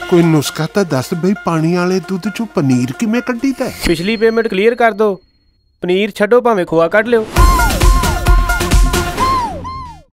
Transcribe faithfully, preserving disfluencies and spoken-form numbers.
कोई नुस्खा तो दस बई पानी वाले दुध चो पनीर किवें कड्ढीदा? पिछली पेमेंट क्लीयर कर दो, पनीर छड्डो भावें खोआ कढ लिओ।